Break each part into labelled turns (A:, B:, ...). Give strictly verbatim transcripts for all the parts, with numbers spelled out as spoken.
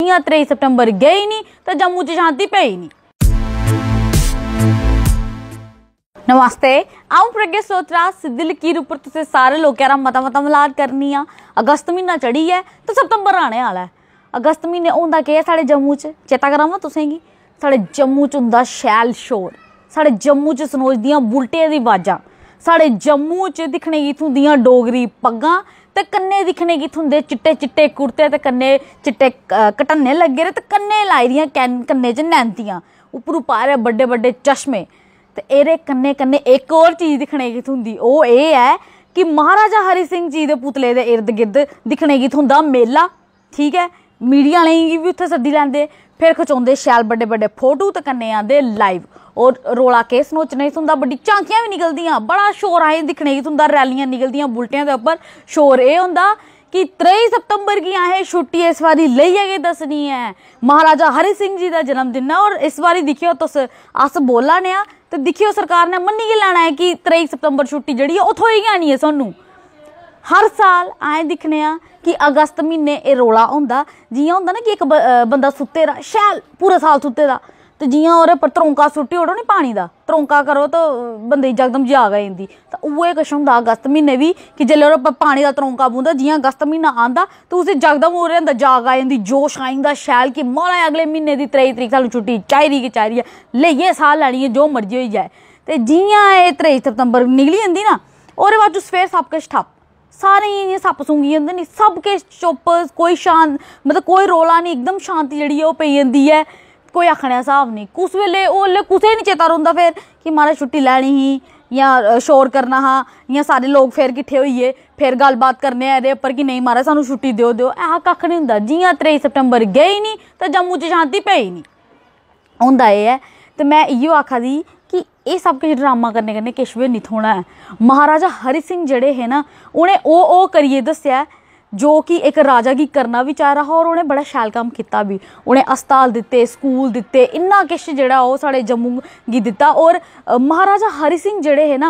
A: जियां त्रेई सितंबर गए ही नहीं तो जम्मू च शांति पई नहीं। नमस्ते, आऊँ प्रज्ञा सोचरा सिद्धी लकीर उपर तुसें सारे लोगों रा मता मता मिलाद करनी आ। अगस्त महीना चढ़ी है तो सितंबर आने वाला है। अगस्त महीने होंदा केह् है साढ़े जम्मू च, चेता करावां तुसेंगी, साढ़े जम्मू च होंदा शैल शोर, साढ़े जम्मू च सनोजदियां बुलटियां दी आवाज़ां, साढ़े जम्मू च दिक्खने गी थ्होंदियां डोगरी पग्गां ते कन्ने दिक्खने गी थ्होंदे चिट्टे चिट्टे कुर्ते ते कन्ने चिट्टे कटन्ने लग्गे दे ते कन्ने लाई दियां कन्ने च नैंतियां, उप्परों पारे बड्डे बड्डे चश्मे। ते एह्दे कन्ने कन्ने एक होर चीज़ दिक्खने गी थ्होंदी, ओह् एह् है कि महाराजा हरि सिंह जी दे पुतले दे इर्द गिर्द दिक्खने गी थ्होंदा मेला। ठीक है, मीडिया आह्लें गी बी उत्थें सद्दी लैंदे, फिर खचोंदे शैल बड्डे बड्डे फोटो ते कन्ने आंदे लाइव। और रौला केह् सनोचने थ्होंदा, बड्डी झांकियां भी निकलदियां, बड़ा शोर असें दिक्खने गी थ्होंदा, रैलियां निकलदियां बुलटियां दे उप्पर। शोर एह् होंदा कि त्रेई सितंबर गी असें छुट्टी इस बारी लेइयै गै दस्सनी है, महाराजा हरि सिंह जी दा जन्मदिन है। और इस बारी दिक्खेओ तुस, अस बोला ने आं ते दिक्खेओ सरकार ने मन्नी गै लैना है कि त्रेई सितंबर छुट्टी जेह्ड़ी है ओह् थ्होई गै आनी है सानूं। हर साल असें दिक्खने आं कि अगस्त म्हीने एह् रौला होंदा, जियां होंदा ना कि इक बंदा सुत्ते दा शैल पूरा साल सुत्ते दा, ते जियां ओह्दे पर तरौंका सुट्टी ओड़ो नी पानी दा, तरौंका करो तो बंदे गी जकदम जाग आई जंदी। ते उ'ऐ किश होंदा अगस्त म्हीने बी कि जेल्लै ओह्दे पर पानी दा तरौंका पौंदा, जियां अगस्त म्हीना आंदा तो उसी जकदम ओह्दे अंदर जाग आई जंदी, जोश आई जंदा शैल कि महाराज अगले म्हीने दी त्रेई तरीक सानूं छुट्टी चाहिदी गै चाहिदी है, लेइयै साल लैनी है जो मर्जी होई जाए। ते जियां एह् त्रेई सितंबर निकली जंदी ना, ओह्दे बाद फिर सब किश ठप्प, सारे इ'यां सप्प सूंघी जंदे नी, सब किश चुप्प, कोई शांत मतलब कोई रौला नहीं, एकदम शांति जेह्ड़ी है ओह् पेई जंदी है, कोई आखने दा स्हाब नहीं। कुस वेले ओल्ले कुसै नहीं चेता रौंह्दा फिर कि महाराज छुट्टी लैनी ही जां शोर करना हा, जां सारे लोग फिर किट्ठे होइए फिर गल्लबात करने एह्दे उप्पर कि नेईं महाराज सानूं छुट्टी देओ देओ, ऐहा कक्ख नहीं होंदा। जियां त्रेई सितंबर गए ही नहीं तो जम्मू च शांति पेई नहीं होंदा। एह् है ते मैं इयो आखा दी कि एह् सब किश ड्रामा करने कन्नै किश बी नहीं थ्होना है। महाराजा हरि सिंह जेह्ड़े हे ना, उ'नें ओह् ओह् करियै दस्सेआ जो कि एक राजा गी करना बी चाह रहा, और उ'नें बड़ा शैल कम्म कीता बी। उ'नें अस्पताल दित्ते, स्कूल दित्ते, इन्ना किश जेह्ड़ा ओह् साढ़े जम्मू गी दित्ता। और महाराजा हरि सिंह जेह्ड़े हे ना,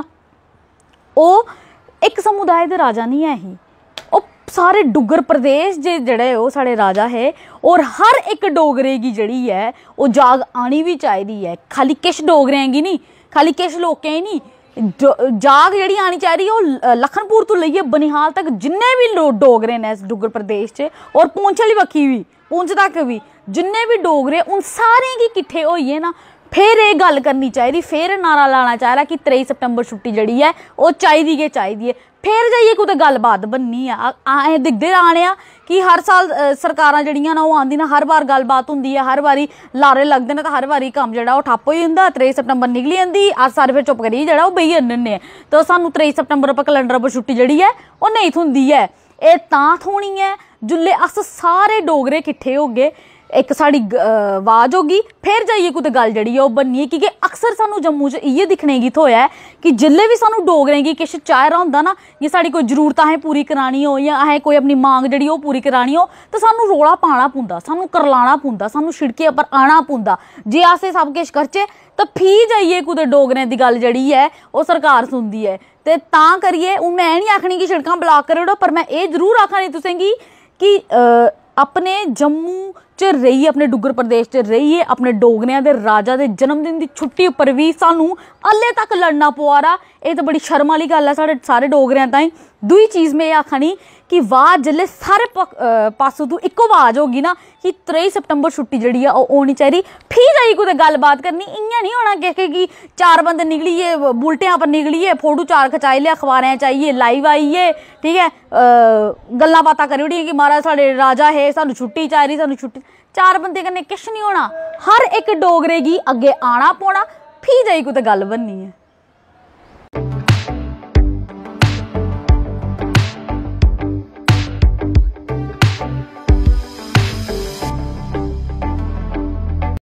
A: ओह् इक समुदाय दे राजा नहीं है ही, ओह् सारे डुग्गर प्रदेश जे जेह्ड़े ओह् साढ़े राजा हे। और हर इक डोगरे गी जेह्ड़ी है ओह् जाग आनी बी चाहिदी है, खाली किश डोगरें गी नहीं, खाली किश लोकें गी नहीं, जाग जेह्ड़ी आनी चाहिदी ओह् लखनपुर तो लेइयै बनिहाल तक जिन्ने भी लोग डोगरे ने इस डुग्गर प्रदेश च, और पुंछ आह्ली बक्खी बी, पुंछ तक भी जिन्ने भी डोगरे, उन सारें गी किट्ठे होइयै ना फिर एह् गल्ल करनी चाहिदी, फिर नारा लाना चाहिदा कि त्रेई सितंबर छुट्टी जेह्ड़ी है ओह् चाहिदी गै चाहिदी है। फिर जाइयै कुतै गल्लबात बननी ऐ। असें दिखदे आने आं कि हर साल सरकारां जेह्ड़ियां न ओह् आंदी न, हर बार गल्लबात होंदी है, हर बारी लारे लगदे न, ते हर बारी कम्म जेह्ड़ा ओह् ठप्प होई जंदा, त्रेई सितंबर निकली जंदी, अस सारे फिर चुप्प करियै जेह्ड़ा ओह् बेही जन्ने होन्ने। तो सानूं त्रेई सितंबर उप्पर कैलेंडर उप्पर छुट्टी जेह्ड़ी है ओह् नेईं थ्होंदी ऐ। एह् तां थ्होनी ऐ जिल्ले अस सारे डोगरे किट्ठे होगे, इक साड़ी आवाज़ होगी, फिर जाइए कुतै गल्ल जेह्ड़ी ओह् बननी है। क्योंकि अक्सर सानूं जम्मू च इ'यै दिक्खने गी थ्होया है कि जिल्ले बी सानूं डोगरें गी किश चाहिदा होंदा ना, जां साढ़ी कोई जरूरत असें पूरी करानी हो, जां असें कोई अपनी मांग जेह्ड़ी ओह् पूरी करानी हो, तो सानूं रौला पाना पौंदा, सानूं करलाना पौंदा, सानूं शिड़के उप्पर आना पौंदा। जे अस एह् सब किश करचै तो फ्ही जाइयै कुतै डोगरें दी गल्ल जेह्ड़ी है ओह् सरकार सुनदी है। ते तां करियै हून मैं नहीं आखनी कि शिड़कां ब्लाक करी ओड़ो, पर मैं एह् जरूर आखनी तुसेंगी कि अपने जम्मू च रहिए, अपने डुग्गर प्रदेश च रहिए, अपने डोगरें दे राजा दे जन्मदिन दी छुट्टी उप्पर भी सानूं हल्ले तक लड़ना पवा दा। एह् ते बड़ी शर्म आह्ली गल्ल है साढ़े सारे डोगरें ताईं। दूई चीज़ में एह् आखनी कि वाज जेल्लै सारे पासों तू इक्को आवाज़ होगी ना कि त्रेई सितंबर छुट्टी जेह्ड़ी है ओह् होनी चाहिदी, फ्ही जाइयै कुतै गल्लबात करनी। इ'यां नहीं होना कि कि चार बंदे निकलियै बुलटियां पर निकलियै फोटो चार खचाई ले, अखबारें च आइयै लाइव आइयै, ठीक है, गल्लां बातां करी ओड़ियां कि महाराज साढ़े राजा हे, सानूं छुट्टी चाहिदी, सानूं छुट्टी। चार बंदे कन्नै किश नहीं होना, हर इक डोगरे गी अग्गे आना पौना, फ्ही जाइयै कुतै गल्ल बननी है।